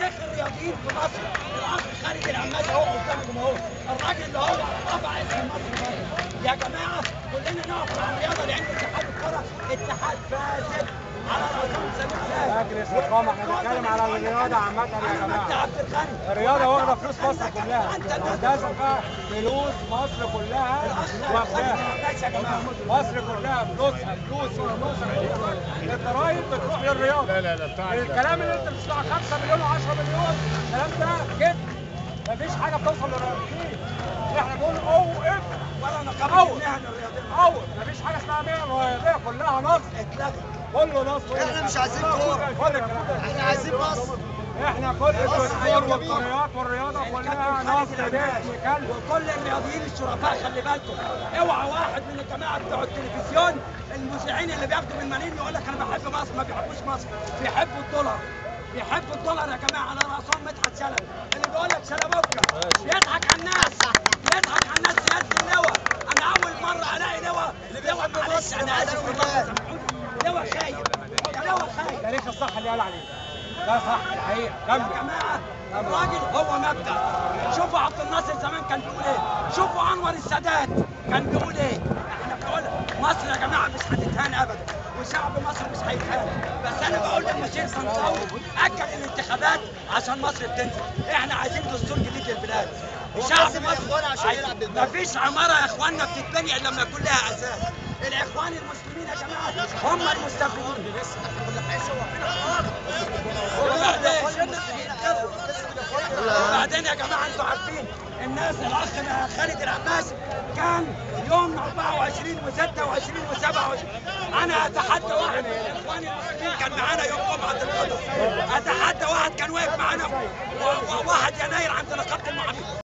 شيخ الرياضيين في مصر الاخ خالد العماد اهو قدامكم اهو، الراجل اللي هو رفع اسم مصر. يا جماعه كلنا نقف مع الرياضه، لان اتحاد الكره اتحاد فاسد على راسهم سليم. مجلس القومي احنا بنتكلم على الرياضه عامه يا جماعه. عبد الغني الرياضه واخده فلوس مصر كلها، هندسه فلوس مصر كلها واخداها. مصر كلها فلوسها فلوس الضرايب بتروح للرياضه. لا بتاع الكلام اللي انت بتسمعه 5 مليون و10 مليون الكلام ده كده مفيش حاجه بتوصل للرياضيين. احنا بنقول اوقف ولا نقابه المهن الرياضيه، اوقف مفيش حاجه اسمها مهن رياضيه، كلها نصب كله نصب. احنا مش عايزين كوره، احنا عايزين مصر. احنا كل الدستور والقنوات والرياضه كلها نصب باسم كلب. وكل الرياضيين الشرفاء خلي بالكم، اوعى واحد من الجماعه بتوع التلفزيون المذيعين اللي بياخدوا من ملايين يقول لك انا بحب مصر. ما بيحبوش مصر، بيحبوا الدولار. بيحبوا الدولار يا جماعه. على راسهم مدحت شلبي اللي بيقول لك شلبوكه بيضحك على الناس، بيضحك على الناس. سياده اللواء، انا اول مره الاقي لواء معلش انا اسف والله لواء خايب، لواء خايب. تاريخ الصح اللي قال عليه ده صح الحقيقه. يا جماعه الراجل هو مبدأ. شوفوا عبد الناصر زمان كان بيقول ايه، شوفوا انور السادات كان بيقول ايه. احنا بنقول مصر يا جماعه مش هتتهان ابدا، وشعب مصر مش هيتهان. بس انا بقول للمشير صنطاوي اجل الانتخابات عشان مصر بتنزل. احنا عايزين دستور جديد للبلاد. شعب مصر مفيش عماره يا اخواننا بتتبني الا لما يكون لها اساس. الاخوان المسلمين يا جماعه هم المستفيدين. وبعدين يا جماعه انتوا عارفين الناس الاخ خالد العماش كان يوم 24 و26 و27 انا اتحدى واحد من الاخوان المسلمين كان معانا يوم جمعه القدر، اتحدى واحد كان واقف معانا 1 يناير